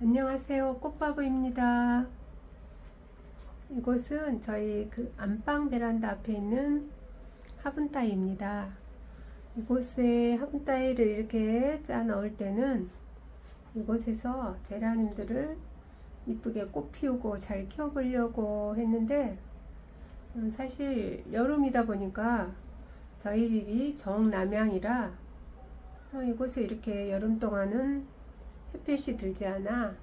안녕하세요. 꽃바보입니다. 이곳은 저희 안방 베란다 앞에 있는 화분타입니다. 이곳에 화분타이를 이렇게 짜 넣을 때는 이곳에서 제라늄들을 이쁘게 꽃 피우고 잘 키워보려고 했는데 사실 여름이다 보니까 저희 집이 정남향이라 이곳에 이렇게 여름 동안은 햇볕이 들지 않아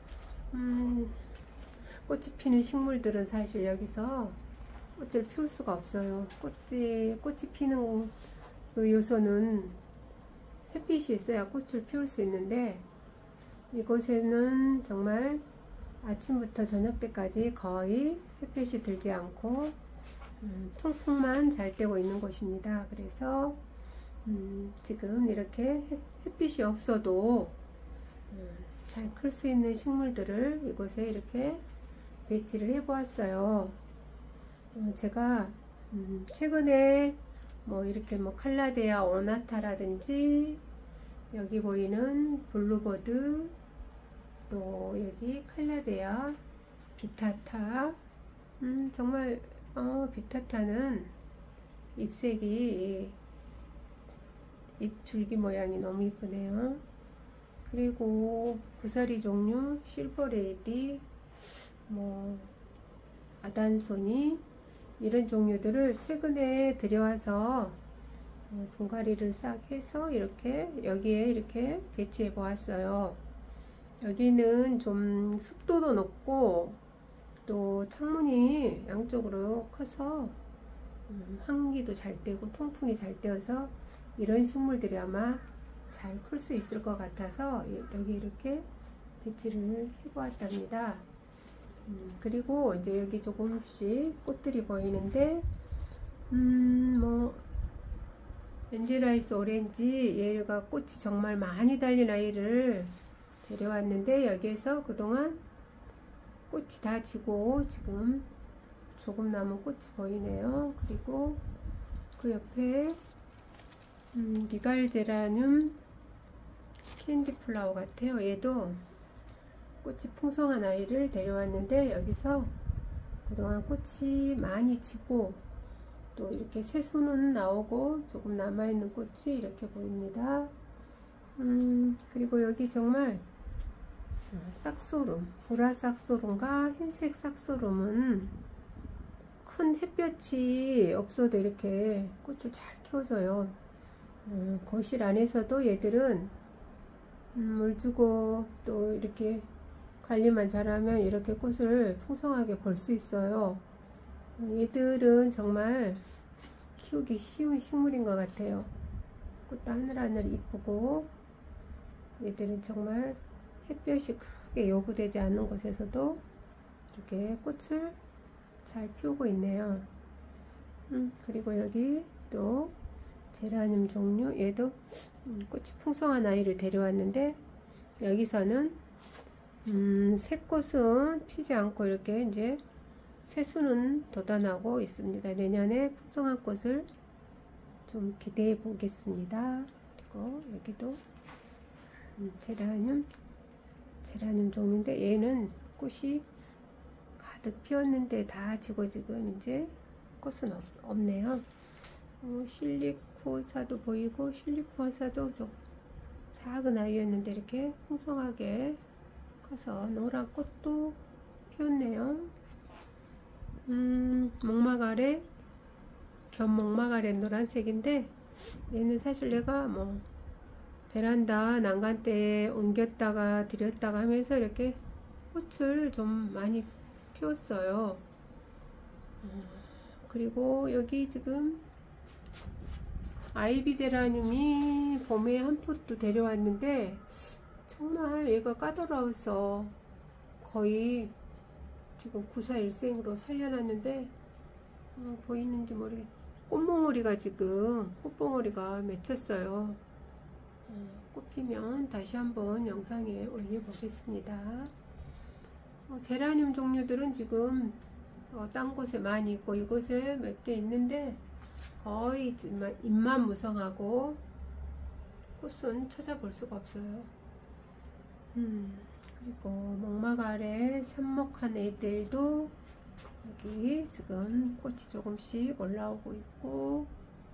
꽃이 피는 식물들은 사실 여기서 꽃을 피울 수가 없어요. 꽃이 피는 그 요소는 햇빛이 있어야 꽃을 피울 수 있는데 이곳에는 정말 아침부터 저녁 때까지 거의 햇빛이 들지 않고 통풍만 잘 되고 있는 곳입니다. 그래서 지금 이렇게 햇빛이 없어도 잘 클 수 있는 식물들을 이곳에 이렇게 배치를 해 보았어요. 제가 최근에 이렇게 칼라데아 오나타라든지 여기 보이는 블루버드, 또 여기 칼라데아 비타타, 정말 비타타는 잎색이 잎 줄기 모양이 너무 이쁘네요. 그리고 구사리 종류 실버레이디, 아단소니 이런 종류들을 최근에 들여와서 분갈이를 싹 해서 이렇게 여기에 이렇게 배치해 보았어요. 여기는 좀 습도도 높고 또 창문이 양쪽으로 커서 환기도 잘 되고 통풍이 잘 되어서 이런 식물들이 아마 잘 클 수 있을 것 같아서 여기 이렇게 배치를 해 보았답니다. 그리고 이제 여기 조금씩 꽃들이 보이는데 엔젤아이스 오렌지, 얘가 꽃이 정말 많이 달린 아이를 데려왔는데 여기에서 그동안 꽃이 다 지고 지금 조금 남은 꽃이 보이네요. 그리고 그 옆에 리갈제라늄 캔디플라워 같아요. 얘도 꽃이 풍성한 아이를 데려왔는데 여기서 그동안 꽃이 많이 지고 또 이렇게 새수는 나오고 조금 남아있는 꽃이 이렇게 보입니다. 그리고 여기 정말 싹소름, 보라 싹소름과 흰색 싹소름은 큰 햇볕이 없어도 이렇게 꽃을 잘 키워줘요. 거실 안에서도 얘들은 물 주고 또 이렇게 관리만 잘하면 이렇게 꽃을 풍성하게 볼 수 있어요. 얘들은 정말 키우기 쉬운 식물인 것 같아요. 꽃도 하늘하늘 이쁘고 얘들은 정말 햇볕이 크게 요구되지 않는 곳에서도 이렇게 꽃을 잘 피우고 있네요. 그리고 여기 또 제라늄 종류, 얘도 꽃이 풍성한 아이를 데려왔는데 여기서는 새꽃은 피지 않고 이렇게 이제 새수는 돋아나고 있습니다. 내년에 풍성한 꽃을 좀 기대해 보겠습니다. 그리고 여기도 제라늄 종류인데 얘는 꽃이 가득 피었는데 다 지고 지금 이제 꽃은 없네요. 실리코사도 보이고, 실리코사도 좀 작은 아이였는데 이렇게 풍성하게 커서 노란 꽃도 피었네요. 목마가렛, 견목마가렛 노란색인데 얘는 사실 내가 베란다 난간대에 옮겼다가 들였다가 하면서 이렇게 꽃을 좀 많이 피웠어요. 그리고 여기 지금 아이비 제라늄이 봄에 한 포트 데려왔는데 정말 얘가 까다로워서 거의 지금 구사일생으로 살려놨는데 보이는지 모르겠. 꽃봉오리가 지금 꽃봉오리가 맺혔어요. 꽃 피면 다시 한번 영상에 올려보겠습니다. 제라늄 종류들은 지금 딴 곳에 많이 있고 이곳에 몇 개 있는데 거의 잎만 무성하고 꽃은 찾아볼 수가 없어요. 그리고 목막 아래 삽목한 애들도 여기 지금 꽃이 조금씩 올라오고 있고,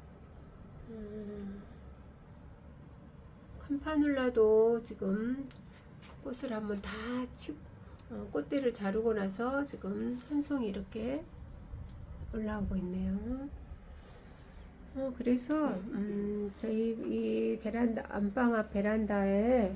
캄파눌라도 지금 꽃을 한번 다 꽃대를 자르고 나서 지금 한 송이 이렇게 올라오고 있네요. 그래서 저희 이 베란다, 안방 앞 베란다에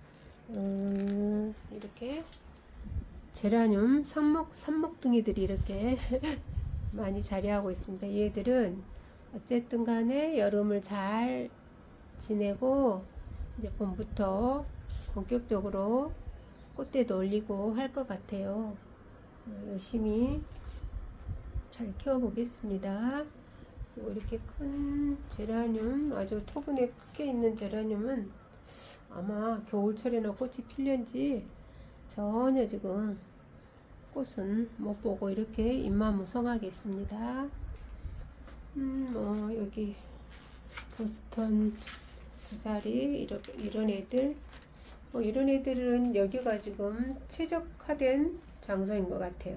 이렇게 제라늄 삽목둥이들이 이렇게 많이 자리하고 있습니다. 얘들은 어쨌든 간에 여름을 잘 지내고 이제 봄부터 본격적으로 꽃대도 올리고 할 것 같아요. 열심히 잘 키워보겠습니다. 이렇게 큰 제라늄, 아주 토근에 크게 있는 제라늄은 아마 겨울철에나 꽃이 필는지 전혀 지금 꽃은 못 보고 이렇게 잎만 무성하게 있습니다. 여기 보스턴 고사리 이런 애들, 이런 애들은 여기가 지금 최적화된 장소인 것 같아요.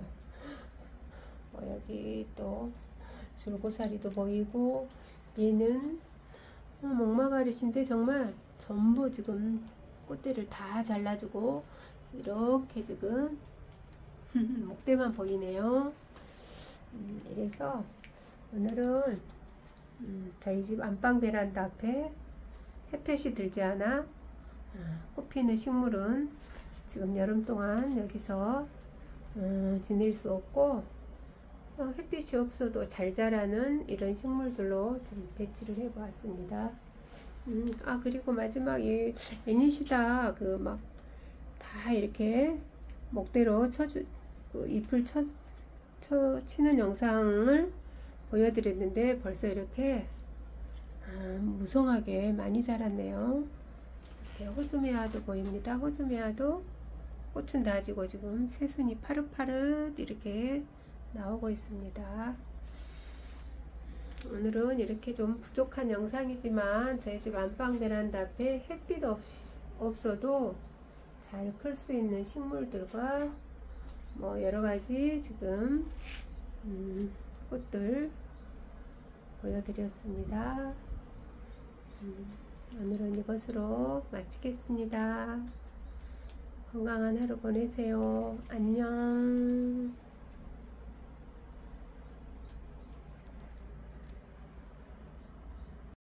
여기 또 줄고사리도 보이고, 얘는 목마가리신데 정말 전부 지금 꽃대를 다 잘라주고 이렇게 지금 목대만 보이네요. 이래서 오늘은 저희 집 안방 베란다 앞에 햇볕이 들지 않아 꽃 피는 식물은 지금 여름 동안 여기서 지낼 수 없고, 햇빛이 없어도 잘 자라는 이런 식물들로 좀 배치를 해 보았습니다. 그리고 마지막 이 애니시다 막 다 이렇게 목대로 잎을 치는 영상을 보여드렸는데 벌써 이렇게 무성하게 많이 자랐네요. 호주메아도 보입니다. 호주메아도 꽃은 다 지고 지금 새순이 파릇파릇 이렇게 나오고 있습니다. 오늘은 이렇게 좀 부족한 영상이지만 저희 집 안방 베란다 앞에 햇빛 없어도 잘 클 수 있는 식물들과 여러가지 지금 꽃들 보여드렸습니다. 오늘은 이것으로 마치겠습니다. 건강한 하루 보내세요. 안녕.